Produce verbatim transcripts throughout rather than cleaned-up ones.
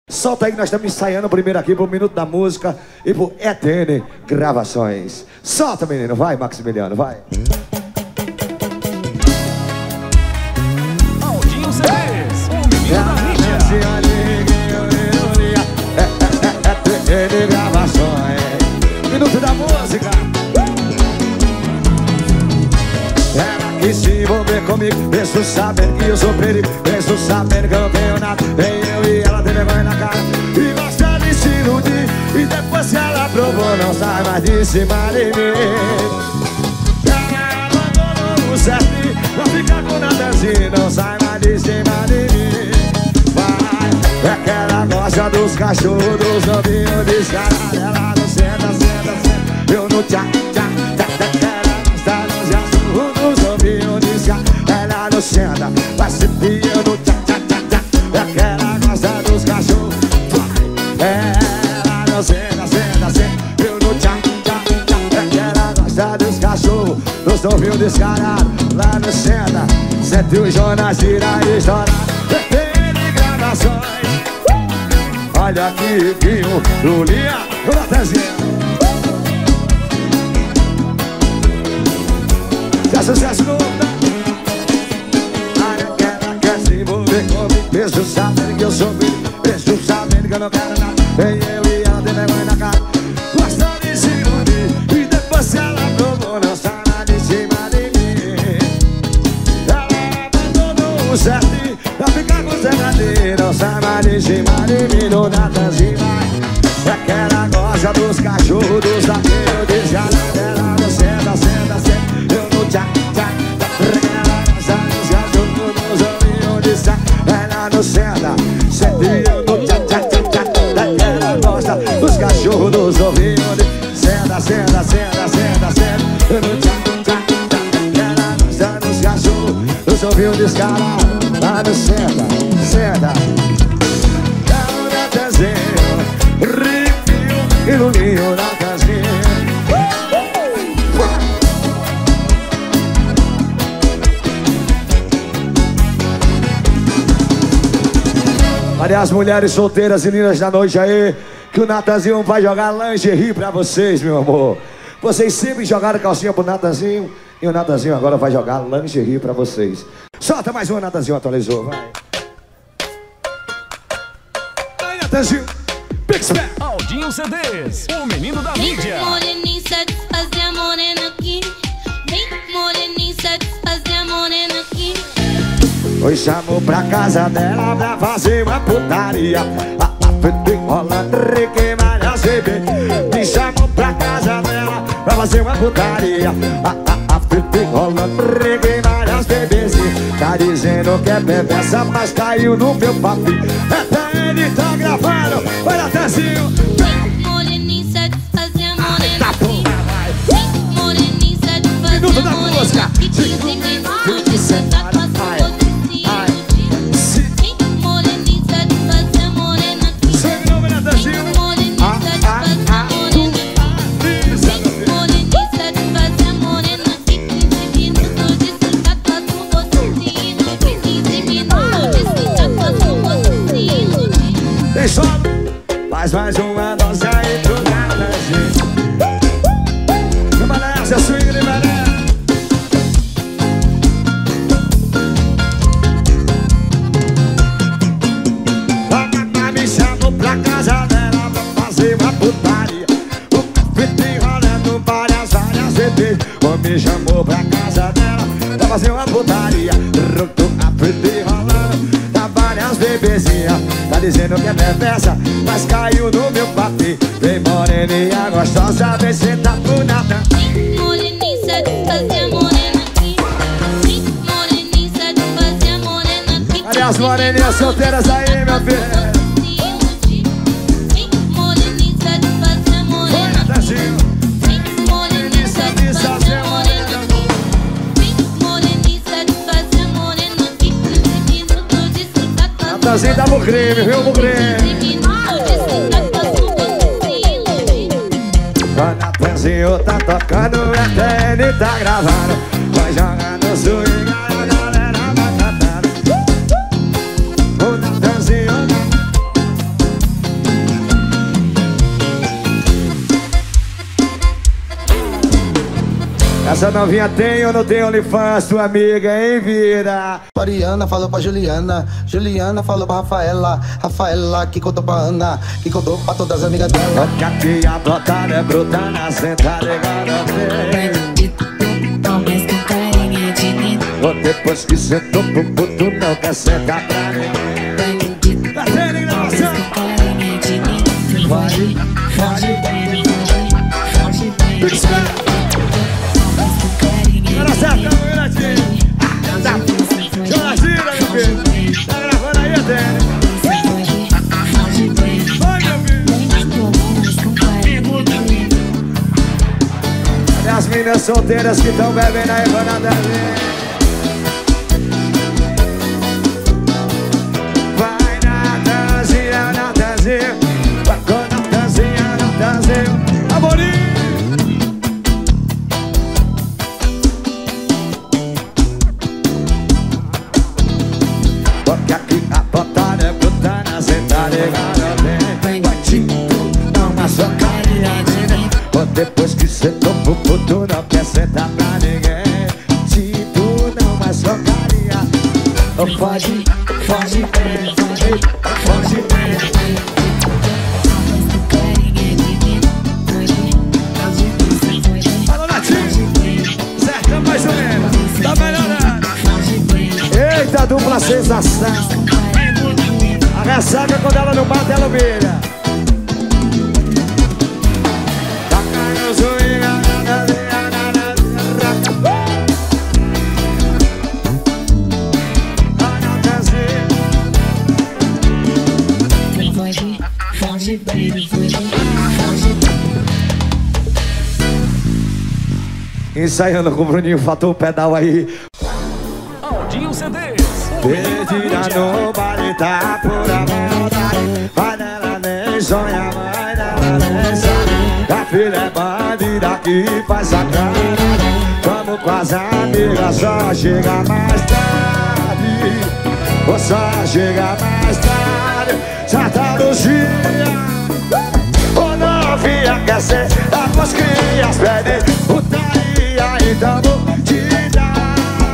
Solta aí que nós estamos ensaiando primeiro aqui pro Minuto da Música e pro E T N Gravações. Solta, menino, vai, Maximiliano, vai. Aldinho C Ds, o menino da mídia. E T N Gravações, Minuto da Música. Ela quis se envolver comigo, mesmo sabendo que eu sou perigo, mesmo sabendo que eu não tenho nada. Nem eu e ela tem vergonha na cara e gosta de se iludir. E depois que ela provou, não sai mais de cima de mim. Ela abandonou o certinho, não fica com nada assim, não sai mais de cima de mim. Vai, é que ela gosta dos cachorros, dos novinhos descarados. Ela não senta, senta, senta, eu no tchá, tchá, tchá, tchá. Ela gosta dos cachorros, dos novinhos descarados. Ela não senta, vai se pia no tchá, tchá, tchá, tchá. É que ela gosta dos cachorros. Ela não senta, senta, senta, eu no tchá, tchá, tchá. É que ela gosta dos cachorros, dos novinhos descarados. Lá no senta, senta o Jonas gira e estourado. E T N Gravações. Olha aqui, Guinho, Lulinha, o Natanzinho. Se é sucesso novo, ela quer se envolver comigo, mesmo sabendo que eu sou filho, mesmo sabendo que eu não quero nada. Nem eu e ela tem vergonha na cara, gosta de se iludir. E depois se ela provou, não sai lá de cima de mim. Ela abandonou o certinho, pra ficar com o segredinho. Não sai mais de cima de mim, no Natanzinho vai. É que ela gosta dos cachorros, dos zagueiros, de jardim. Ela não senta, senta, senta, eu no tchá, tchá, tchá. Ela gosta dos cachorros, dos ouvinhos de saco. Ela não senta, senta, eu no tchá, tchá, tchá, tchá. Ela gosta dos cachorros, dos ouvinhos de senta, senta, senta, senta, senta, eu no tchá, tchá, tchá. Ela gosta dos cachorros, dos ouvinhos descarados. Lá no senta, senta. Dá um Natanzinho, Ripio e Lulinho na casinha. Olha as mulheres solteiras e lindas da noite aí, que o Natanzinho vai jogar lingerie pra vocês, meu amor. Vocês sempre jogaram calcinha pro Natanzinho e o Natanzinho agora vai jogar lingerie pra vocês. Solta mais uma, Natanzinho atualizou, vai. Vai, Natanzinho, Big Spec. Aldinho C Ds, o menino da mídia. Vem moreninha satisfazer a morena aqui. Vem moreninha satisfazer a morena aqui. Oi, chamou pra casa dela pra fazer uma putaria. A afeta enrolando, requeimar as bebê. Me chamou pra casa dela pra fazer uma putaria. A afeta enrolando, requeimar as bebês. Tá dizendo que é perversa, mas caiu no meu papo. É T N, tá gravando, vai Natanzinho. Vem moreninha satisfazer a morena aqui. Vem moreninha satisfazer Minuto da a morena música. aqui. Dizem que não de sentar com as outras. Vem moreninha satisfazer a morena aqui. Sangue novo, Natanzinho. Vem moreninha satisfazer a morena aqui. Vem moreninha satisfazer a morena aqui. quinze minutos de sentar com as outras. quinze minutos de sentar com as outras. Tem só, faz mais uma dose aí pro Natanzinho. Vamos nessa, swing de mané. A mamãe me chamou pra casa dela pra fazer uma putaria. O café enrolando várias, várias vezes. Me chamou pra casa dela pra fazer uma putaria. O café enrolando, tá várias bebezinhas. Tá dizendo que é perversa, mas caiu no meu papi. Vem moreninha gostosa, vem sentar pro Natan. Vem moreninha satisfazer a morena aqui. Vem moreninha satisfazer a morena aqui. Olha as moreninhas solteiras aí, meu filho. Vem moreninha satisfazer a morena Vai, aqui. Natanzinho. Vem moreninha satisfazer a morena aqui. Vem moreninha satisfazer a morena aqui. quinze minutos de sentar com as Natanzinho dá pro crime, viu, pro crime. quinze minutos de sentar com as O Natanzinho tá tocando, a T N tá gravando. Vai jogar no swing, a galera vai cantando. O Natanzinho Essa novinha tem ou não tem OnlyFans, tua amiga, hein, vira? Mariana falou pra Juliana, Juliana falou pra Rafaela, Rafaela que contou pra Ana, que contou pra todas as amigas dela. Que aqui a botada é bruta na sentada e depois que sentou pro puto não quer sentar pra mim. Batendo em gravação. Pode, pode. Agora certa, meu latinho. Joga gira, meu filho. Tá gravando aí até. Vai, meu filho. Cadê as meninas solteiras que tão bebendo aí, vou nada ver. Porque aqui a botada é bruta na sentada e garotê. Vai te dar uma socaria nele. Ou depois que sentou pro puto não quer sentar pra ninguém. Se tu não mais socaria, oh, pode, pode, pode, pode, pode. Alô, Natinho, certo, mais ou menos, tá melhorando. Eita, dupla sensação. A ressaca quando ela não bate, ela vira. Tá caindo zoinha. Ensaiando com o Bruninho, faltou o pedal aí. Aldinho C Ds. Perdida no baile, tá por a maldade. Vai nela, nem sonha, vai nela, nem sabe. A filha é bandida que faz sacanagem. Vamos com as amigas, só chega mais tarde. Ou só chega mais tarde. Já tá no dia. Ô novinha quer ser a voz que as pede. Putaria, então vou te dar.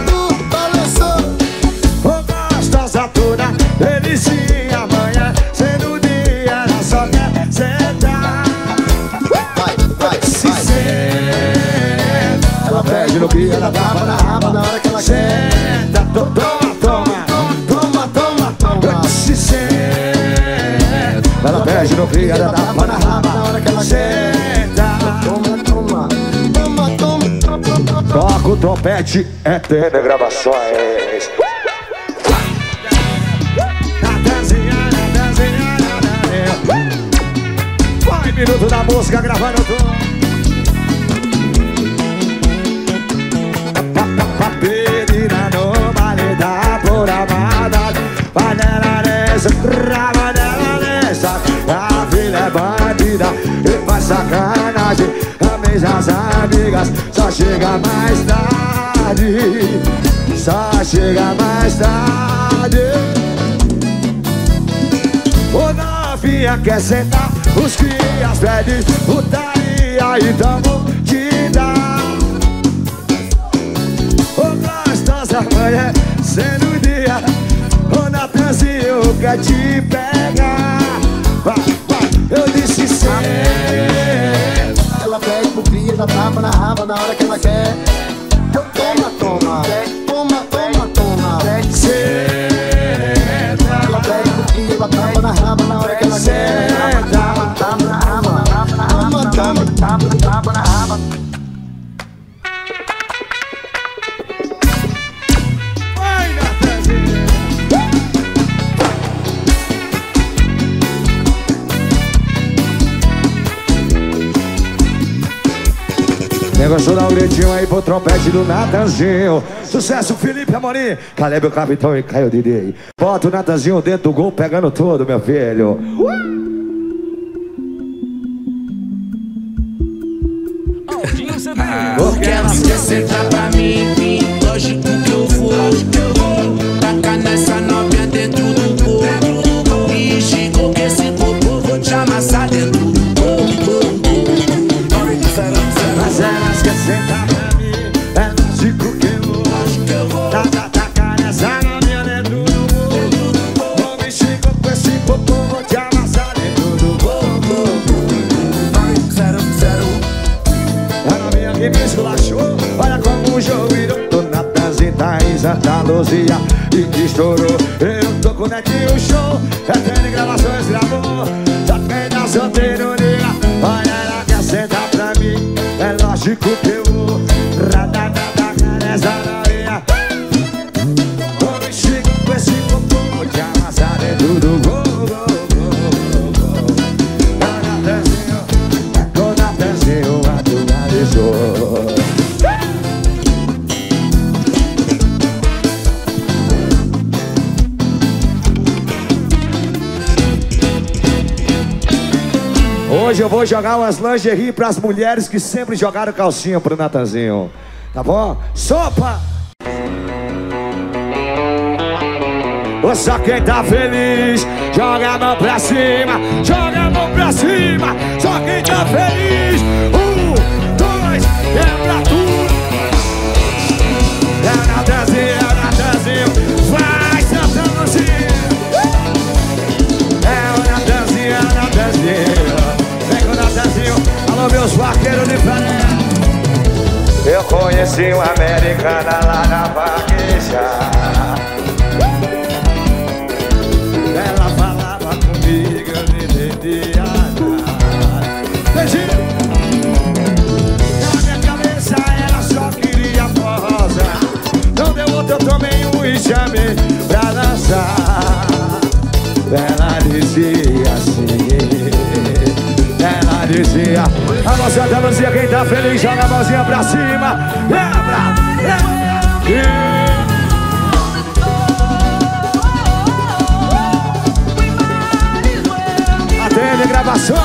Delicinha amanhã, sendo dia, ela só quer sentar. Vai, vai, Se vai. senta, ela pede no que ela tapa na raba na hora que ela senta. Toma, toma, toma, toma, toma. Se senta, ela pede no que ela tapa na raba na hora que ela senta. Toma, toma, toma, toma, toma. Toca o trompete, é ter gravações. Minuto da música gravando tudo. Pedida no baile da por amada. Vai nela nessa, vai nela nessa. A filha é bandida e faz sacanagem. Amei as amigas, só chega mais tarde. Só chega mais tarde. O novinha quer sentar. Os crias pedem putaria, então vou te dar. Ô gostosa mulher, sendo dia. Ô Natanzinho quer te pegar. Vai, vai, eu disse sim. Ela pede pro cria, já tapa na raba na hora que ela quer. Toma, toma, toma, toma, toma. Senta. Ela pede pro cria, já tapa na raba na hora que ela quer. Tapa na raba, toma, toma, tapa, tapa na raba. Vai, Natanzinho. Negócio dá um gritinho aí pro trompete do Natanzinho. Sucesso, Felipe Amorim, Caleb o Capitão e Caio Didi. Bota o Natanzinho dentro do gol, pegando tudo, meu filho. Aldinho C Ds. Porque ela quer sentar pra mim, lógico que eu vou. Tacar nessa novinha dentro do corpo. E chegou que esse corpo vou te amassar dentro do corpo. Mas elas querem sentar pra mim, Luzia e que estourou. Eu tô com o Netinho Show, retendo gravações, gravou. Já tem da solteiro, liga. Olha, ela quer sentar pra mim. É lógico que eu vou. Radadada, nessa novinha. Vou mexer com esse popô, te amassar dentro do gol. Natanzinho, atualizou. Hoje eu vou jogar umas lingerie pras mulheres que sempre jogaram calcinha pro Natanzinho. Tá bom? Sopa! Ou só quem tá feliz, joga a mão pra cima, joga a mão pra cima. Só quem tá feliz. Um, dois, é pra tudo. É o Natanzinho, é o Natanzinho. Vai, Santa Luzia. É o Natanzinho, é o Natanzinho. Vem com o Natanzinho. Alô, meus vaqueiros de praia. Eu conheci uma americana lá na vaqueja. Ela falava comigo, eu me entendia. Beijinho! Na minha cabeça ela só queria forrosa. Não deu outro, eu tomei um e chamei pra dançar. Ela dizia assim. Ela dizia: alô, Santa Luzia, quem tá feliz, joga a mãozinha pra cima. Lembra, lembra. Atende gravações.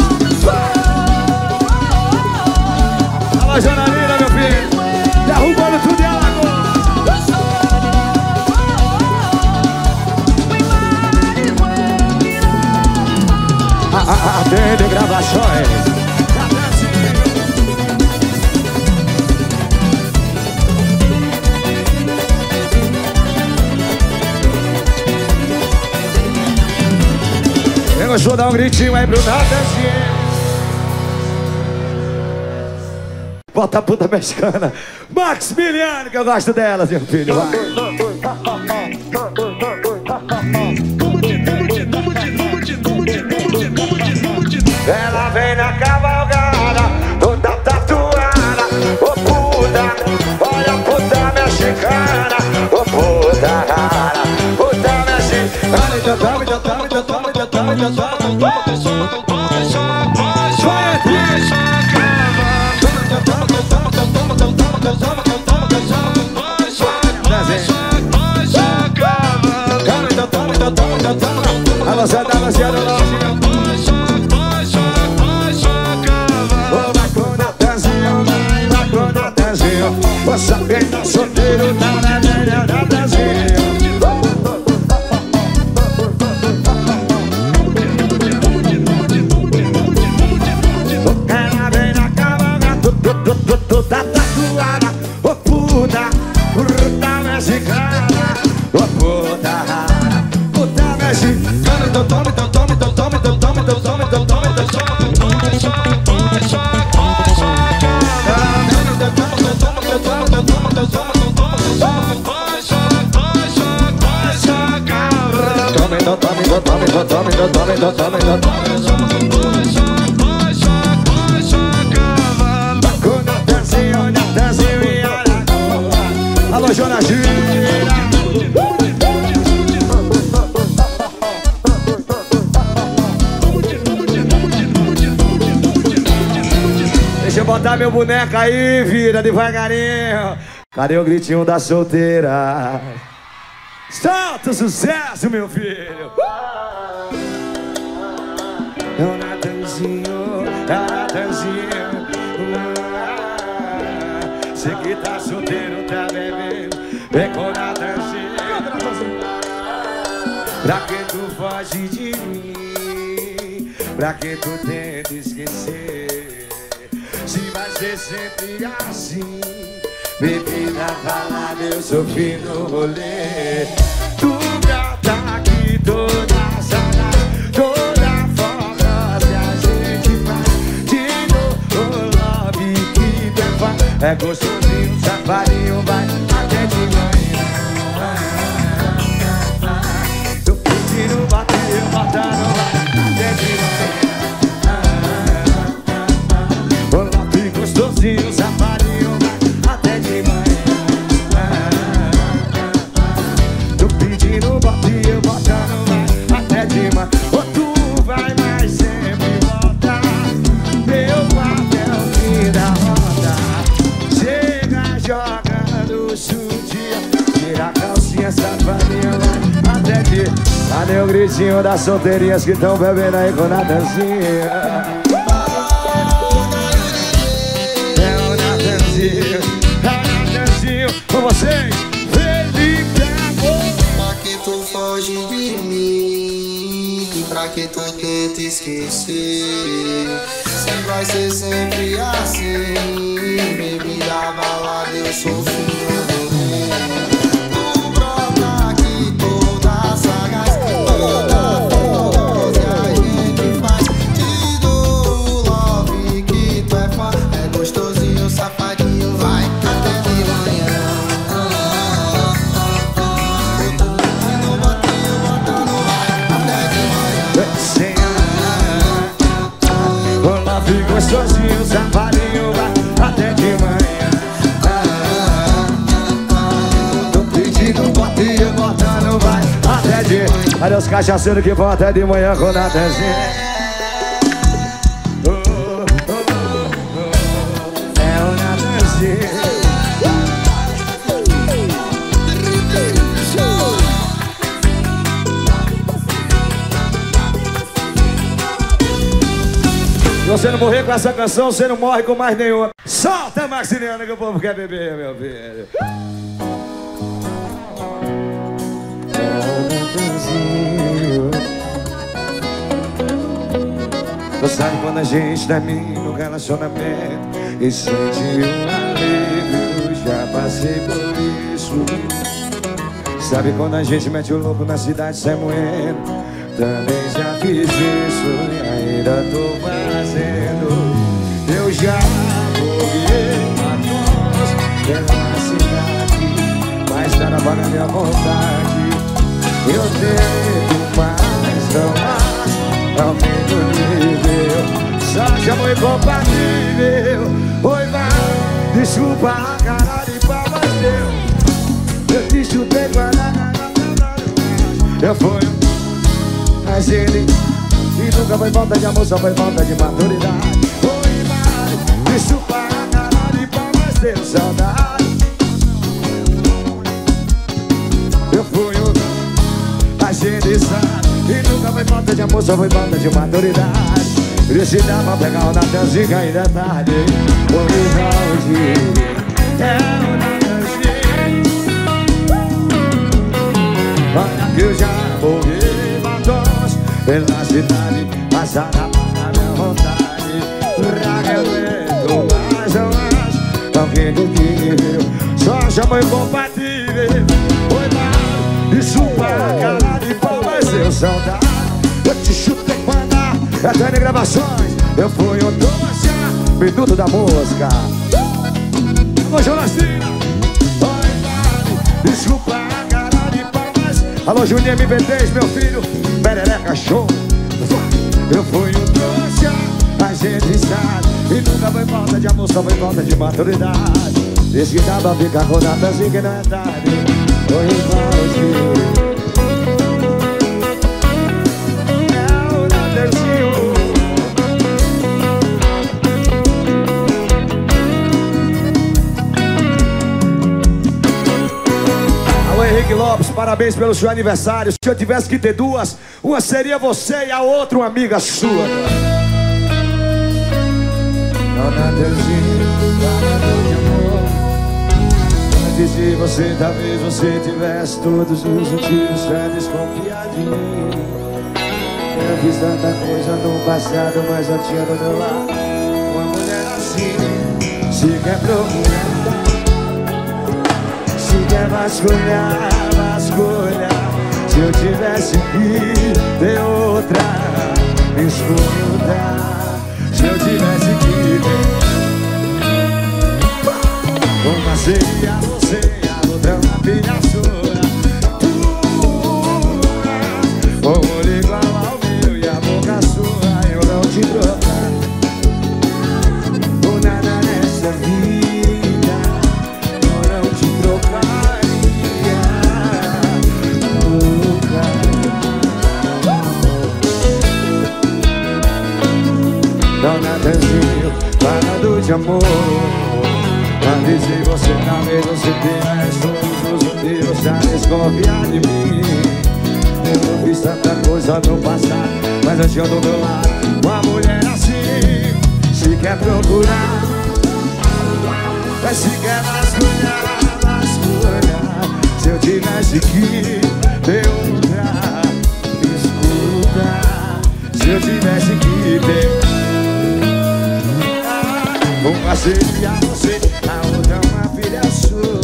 Alô, Janarina, meu filho. Derrubando tudo em Alagoas. Atende gravações. Eu gostou, dá um gritinho aí pro Natanzinho. Bota a puta mexicana Maximiliano, que eu gosto delas, meu filho. Vai. Ela vem na cavalgada, toda tatuada. Ô puta, olha a puta mexicana. Ô puta rara, puta mexicana. Então toma, então toma, então toma, então toma, então toma, então toma, então toma. Vai, alô, Santa Luzia do Norte. Vai com o Natanzinho, vai com o Natanzinho. Você quem tá solteiro, tá na velha Natanzinho. Ela vem na cavalgada, toda tatuada. Ô puta, puta mexicana. Ô puta rara, puta mexicana. Então toma, então toma, então toma, então toma, então toma, então toma, então toma. Então toma, então toma, então toma, então toma, então toma, então toma. Com Natanzinho, Natanzinho e Alagoas. Alô, Jona Gira. Deixa eu botar meu boneco aí, vira devagarinho. Cadê o gritinho da solteira? Solta o sucesso, meu filho. É o Natanzinho, é o Natanzinho. Você que tá solteiro, tá bebendo. Vem com o Natanzinho. Pra que tu foge de mim? Pra que tu tenta esquecer? Se vai ser sempre assim. Bebida, balada, eu sofri no rolê. Tu já tá aqui toda saudade, toda forma que a gente faz. De novo, love que tu faz. É gostosinho, safadinho, vai até de manhã. gritinho das solteirinhas que estão bebendo aí com Natanzinho. É o Natanzinho, é o Natanzinho com vocês, Felipe Amor. Pra que tu foge de mim? Pra que tu tenta esquecer? Sempre vai ser sempre assim. Bebida, balada, eu sou filho do rei. Tu brota aqui toda sagaz, toda fogosa a gente faz. Te dou o love que tu é fã. É gostosinho, safadinho, vai até de manhã. No botinho, botando vai até de manhã. Olá, fico gostosinho, safadinho, vai até de manhã. Tô pedindo um botinho, botando vai até de manhã. Olha os cachaceiros que vão até de manhã com Natanzinho. Oh, oh, oh, oh. É o Natanzinho. Se você não morrer com essa canção, você não morre com mais nenhuma. Solta, Maxiliano, que o povo quer beber, meu filho. Você sabe quando a gente termina um relacionamento e sente um alívio, já passei por isso. Sabe quando a gente mete o louco na cidade sai moendo, também já fiz isso e ainda tô fazendo. Eu já corri batom pela cidade, mas nada para a minha vontade. Eu tento mais, não mais, aumento o nível. Só já foi compatível. Oi, vai, desculpa a cara de pau, mas eu Eu te chutei com a eu fui mas ele e nunca foi falta de amor, só foi falta de maturidade. Oi, vai, desculpa a cara de pau, mas deu saudade. Eu fui o a gente sabe. E nunca foi falta de amor, só foi falta de maturidade. E se dá pra pegar o Natanzinho ainda é tarde. Hoje é o Natanzinho. Olha que eu já morri batons pela cidade, passar a minha vontade. Pra que eu lembro mais, eu acho alguém do que viveu, só já foi compatível. Oi, mas desculpa a cara de pau, mas eu saudade. Eu te chutei com a Eterna Gravações. Eu fui um doce minuto da música. Alô, Jonastina. Oi, vale, desculpa a cara de pau, mas alô, Juninho M V três, meu filho, perereca show. Eu fui um doce, a gente sabe. E nunca foi falta de amor, só foi falta de maturidade. Diz que dá pra ficar com Natanzinho que não é tarde. Oi, vale. Henrique Lopes, parabéns pelo seu aniversário. Se eu tivesse que ter duas, uma seria você e a outra uma amiga sua. Dona Terezinha, de amor. Antes de você, talvez você tivesse todos os motivos pra desconfiar de mim. Eu fiz tanta coisa no passado, mas eu tinha do meu lado uma mulher assim. Se quer procurar, se quer vasculhar, vasculhar. Se eu tivesse que ter outra, me escutar. Se eu tivesse que ter uma seria você, a outra uma filha sua. Tu, um olho igual ao meu e a boca sua, eu não te trocar por nada nessa vida. Eu não te trocaria nunca. Dona Terezinha, falando de amor, antes de você, talvez você tenha todos os motivos pra desconfiar de mim. Eu fiz tanta coisa no passado, mas eu tinha do meu lado uma mulher assim. Se quer procurar, mas se quer vasculhar, vasculhar. Se eu tivesse que ter outra, escuta. Se eu tivesse que ter uma seria você, a outra uma filha sua.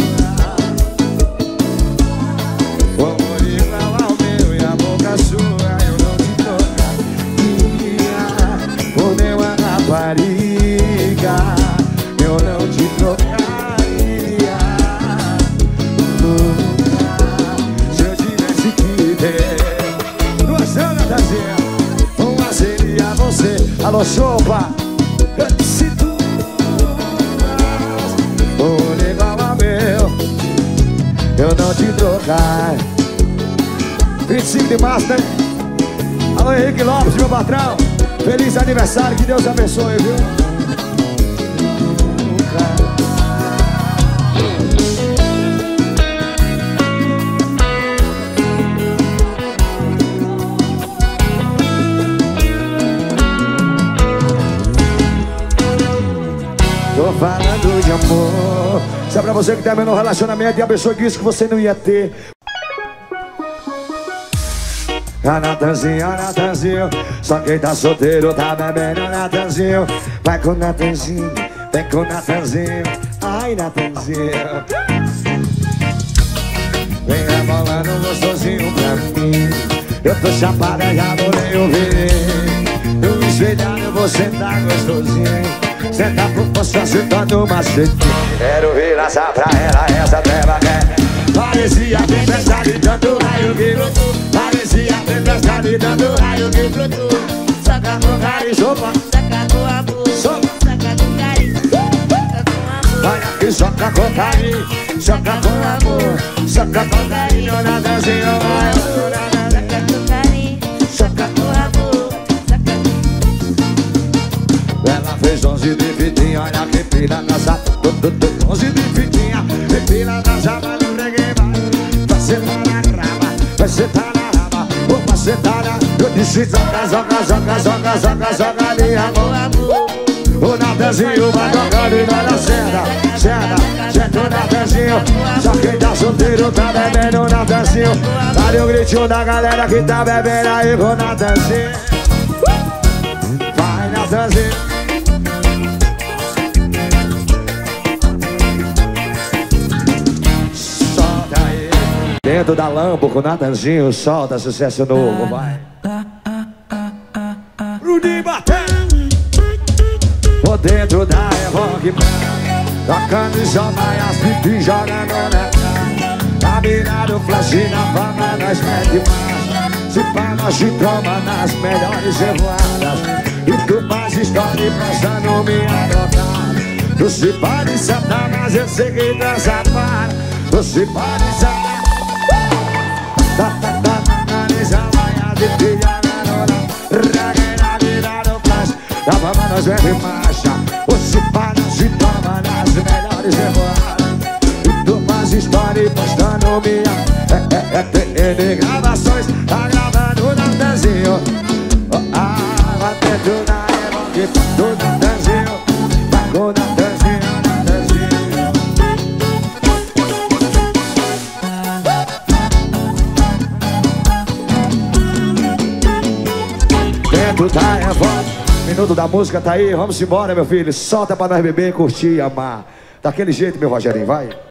O amor igual ao meu e a boca sua, eu não te trocaria por nenhuma rapariga. Eu não te trocaria nunca. Se eu tivesse que ter duas anos da Zia, uma seria você. Alô, Chopa, se tu for igual ao meu, eu não te trocar. vinte e cinco de março, né? Alô, Henrique Lopes, meu patrão. Feliz aniversário, que Deus abençoe, viu? Tô falando de amor. Isso é pra você que terminou o relacionamento e a pessoa disse que você não ia ter. A Natanzinho, a Natanzinho, só quem tá solteiro tá bebendo. A Natanzinho, vai com o Natanzinho, vem com o Natanzinho. Ai, Natanzinho, vem rebolando gostosinho pra mim. Eu tô chapada, já vou nem ouvir. No espelhado vou sentar gostosinho. Senta pro posto acertando uma macete. Quero ver essa pra ela, essa treva quer. Parecia tempestade, tanto raio que brotou. Parecia tempestade, tanto raio que brotou. Saca com carinho, sopa, Saca com amor, sopa. saca com carinho, saca com amor. Vai aqui, soca com carinho, soca com amor, soca com carinho, Natanzinho, vai. Saca com carinho, saca com amor, saca com... Ela fez onze de fitinha, olha que pila nessa. Onze de fitinha, que pila nessa, mas não peguei mais. Vai sentar na raba, vai sentar na raba, vou pra sentar na... Eu disse joga, joga, joga, joga, joga, joga de amor. O Natanzinho vai tocando e vai na cena, cena, senta o Natanzinho. Só quem tá solteiro tá bebendo o Natanzinho. Dá-lhe um gritinho da galera que tá bebendo aí com o Natanzinho. Vai, Natanzinho. Dentro da Lambo com o Natanzinho, solta sucesso novo, vai. Rudy batendo. Por dentro da Evoque, tocando só vai as pipi jogando na cara. Tá mirado flash na fama, nós mete marcha. Se pá, nós te toma nas melhores revoadas. E tu faz história e pensando minha trocada. Tu se pode sentar, mas eu sei que dança para. Tu se pode sentar. Tá, tá, tá, tá, nariz, a manhã de filha, garota. Ragueira, virado flash. Da fama nós mete marcha. O se pá, nós te toma nas melhores revoadas. E tu faz história e postando minha. É, é, é, T N gravações. Tá gravando o Natanzinho. Oh, ah, vai dentro da Evoque do Natanzinho. Vai com o Natanzinho, Natanzinho. Dentro da Evoque. Minuto da música tá aí, vamos embora, meu filho. Solta pra nós beber, curtir e amar. Daquele jeito, meu Rogerinho, vai.